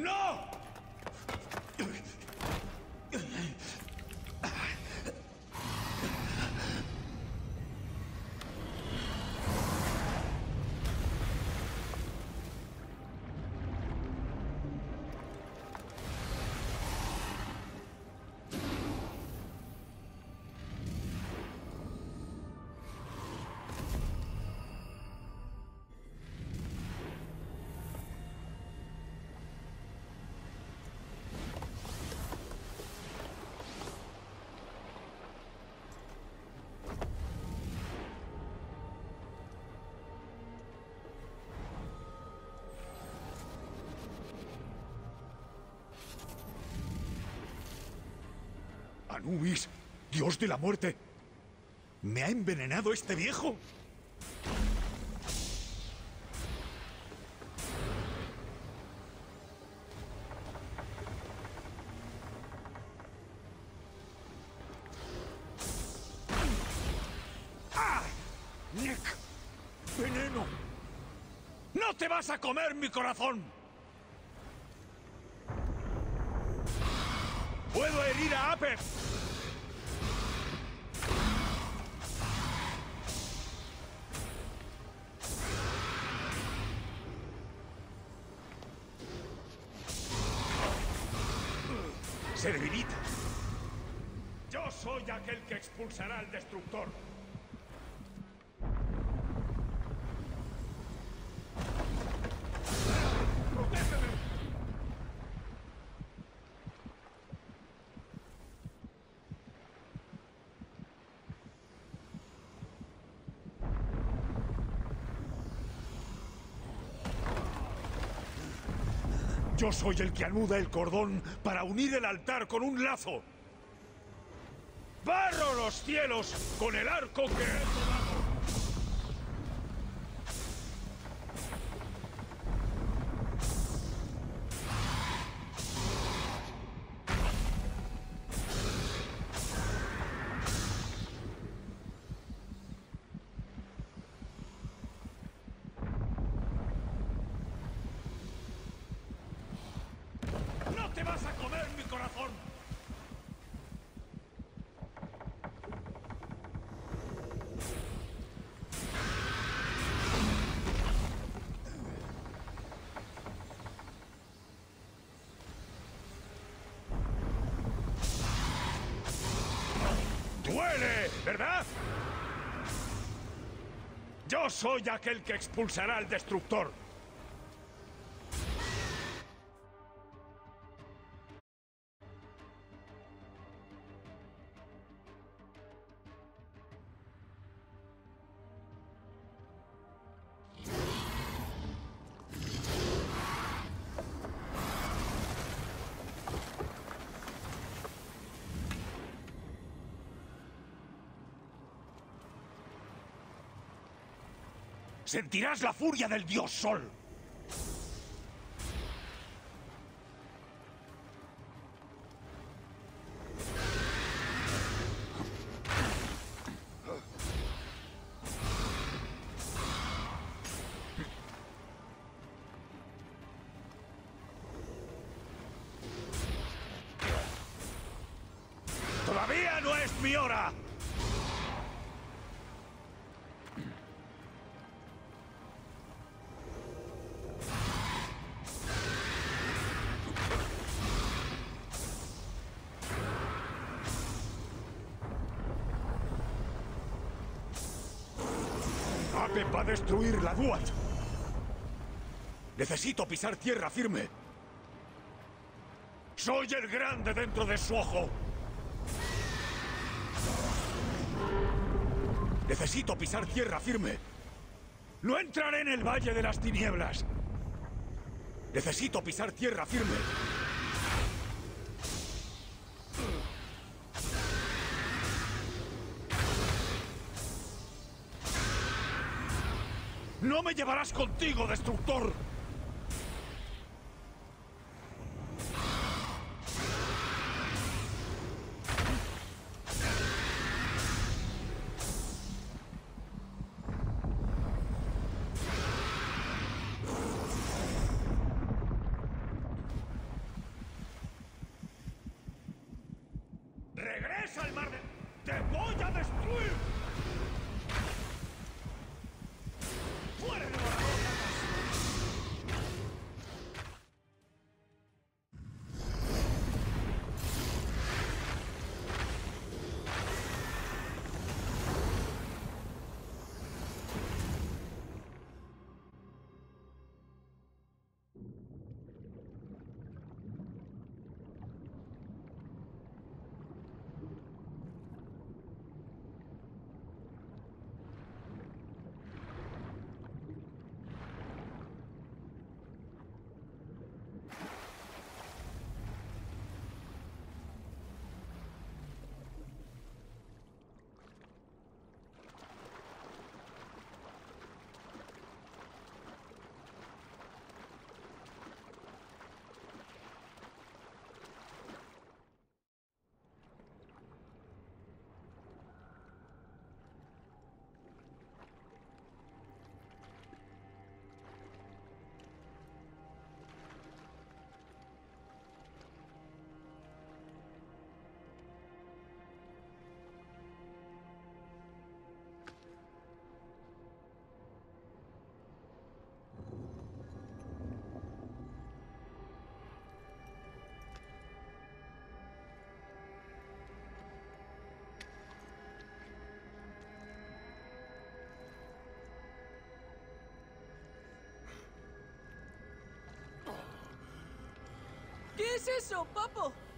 ¡No! Anubis, dios de la muerte. ¿Me ha envenenado este viejo? ¡Ah! ¡Nick! ¡Veneno! ¡No te vas a comer mi corazón! ¡Puedo herir a Apep! Se debilita. Yo soy aquel que expulsará al destructor. ¡Protégeme! Yo soy el que anuda el cordón para unir el altar con un lazo. ¡Barro los cielos con el arco que he tomado! ¡No te vas a comer mi corazón! ¡Duele! ¿Verdad? Yo soy aquel que expulsará al destructor. Sentirás la furia del dios Sol. ¡Todavía no es mi hora! Apep va a destruir la Duat. Necesito pisar tierra firme. Soy el grande dentro de su ojo. Necesito pisar tierra firme. No entraré en el Valle de las Tinieblas. Necesito pisar tierra firme. ¡No me llevarás contigo, destructor! ¡Regresa al mar de... ¡Te voy a destruir! ¡Fuera de las rocas! ¿Qué es eso, Papo?